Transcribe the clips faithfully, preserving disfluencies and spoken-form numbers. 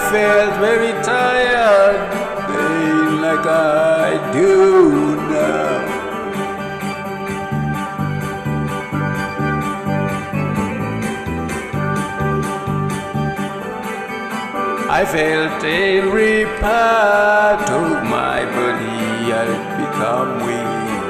felt very tired, pain like I do now. I felt every part of my body had become weak.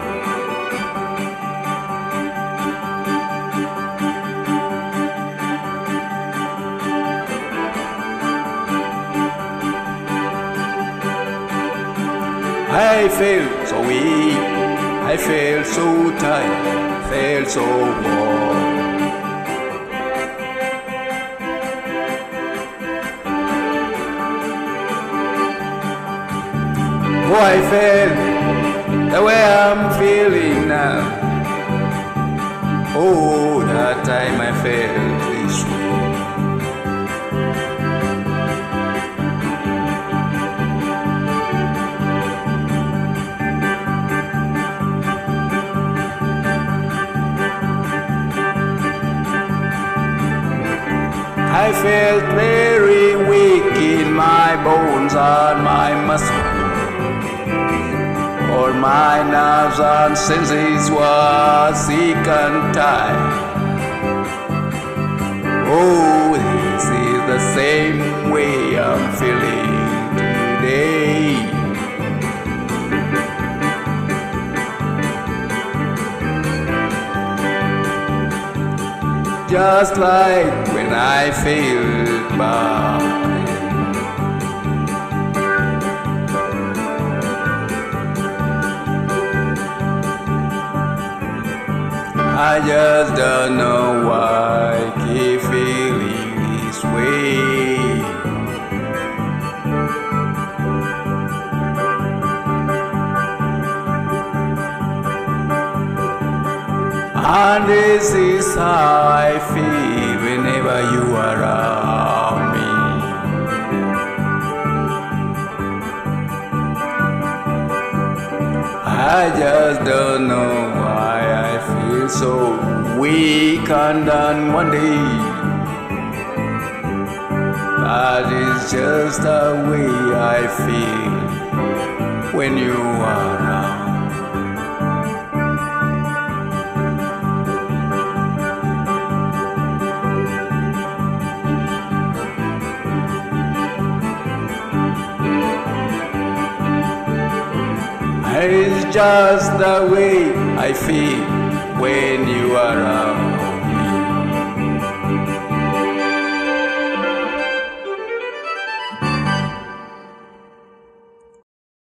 I felt so weak, I felt so tired, felt so warm. Oh, I felt the way I'm feeling now. Oh, that time I felt this way. I felt very weak in my bones and my muscles. All my nerves and senses were sick and tired. Oh, this is the same way I'm feeling today. Just like when I felt back. I just don't know why I keep feeling this way. And this is how I feel whenever you are around me. I just don't know why I feel so weak and unwanted. That is just the way I feel when you are around. It's just the way I feel when you are around.